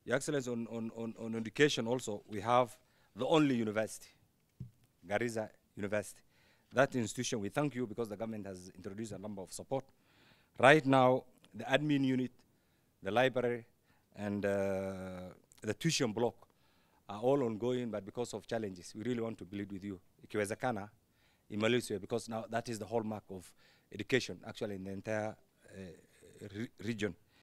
Your Excellency, on education also, we have the only university, Garissa University. That institution, we thank you because the government has introduced a number of support. Right now, the admin unit, the library, and the tuition block are all ongoing, but because of challenges, we really want to plead with you. Ikiwezekana, imalizwe, because now that is the hallmark of education, actually, in the entire region.